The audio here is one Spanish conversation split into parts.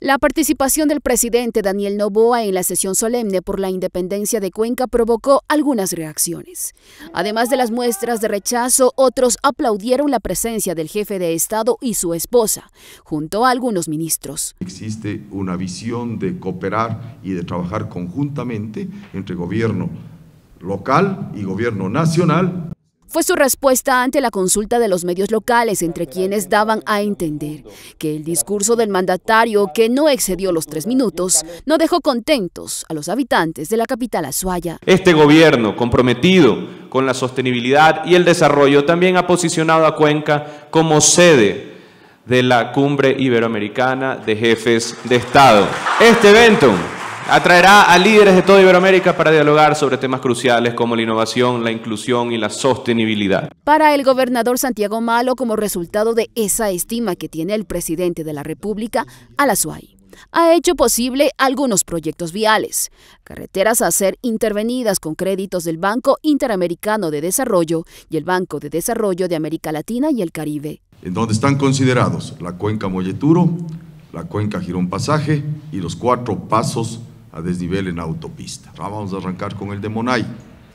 La participación del presidente Daniel Noboa en la sesión solemne por la independencia de Cuenca provocó algunas reacciones. Además de las muestras de rechazo, otros aplaudieron la presencia del jefe de Estado y su esposa, junto a algunos ministros. Existe una visión de cooperar y de trabajar conjuntamente entre gobierno local y gobierno nacional. Fue su respuesta ante la consulta de los medios locales, entre quienes daban a entender que el discurso del mandatario, que no excedió los 3 minutos, no dejó contentos a los habitantes de la capital Azuaya. Este gobierno, comprometido con la sostenibilidad y el desarrollo, también ha posicionado a Cuenca como sede de la Cumbre Iberoamericana de Jefes de Estado. Este evento atraerá a líderes de toda Iberoamérica para dialogar sobre temas cruciales como la innovación, la inclusión y la sostenibilidad. Para el gobernador Santiago Malo, como resultado de esa estima que tiene el presidente de la República al Azuay, ha hecho posible algunos proyectos viales, carreteras a ser intervenidas con créditos del Banco Interamericano de Desarrollo y el Banco de Desarrollo de América Latina y el Caribe. En donde están considerados la cuenca Molleturo, la cuenca Girón Pasaje y los 4 pasos a desnivel en autopista. Vamos a arrancar con el de Monay.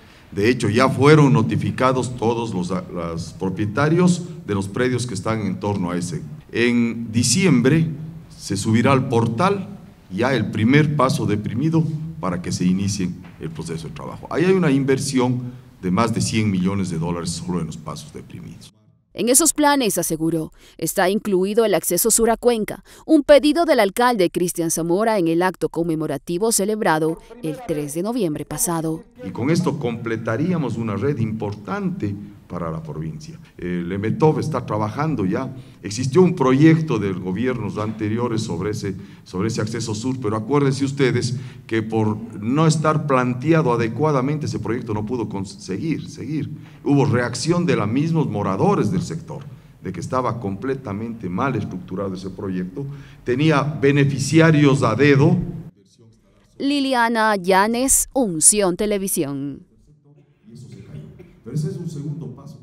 De hecho, ya fueron notificados todos los propietarios de los predios que están en torno a ese. En diciembre se subirá al portal ya el primer paso deprimido para que se inicie el proceso de trabajo. Ahí hay una inversión de más de $100 millones solo en los pasos deprimidos. En esos planes, aseguró, está incluido el acceso sur a Cuenca, un pedido del alcalde Cristian Zamora en el acto conmemorativo celebrado el 3 de noviembre pasado. Y con esto completaríamos una red importante para la provincia. El EMETOV está trabajando ya. Existió un proyecto de gobiernos anteriores sobre ese acceso sur, pero acuérdense ustedes que por no estar planteado adecuadamente ese proyecto no pudo seguir. Hubo reacción de los mismos moradores del sector, de que estaba completamente mal estructurado ese proyecto, tenía beneficiarios a dedo. Liliana Llanes, Unción Televisión. Pero ese es un segundo paso.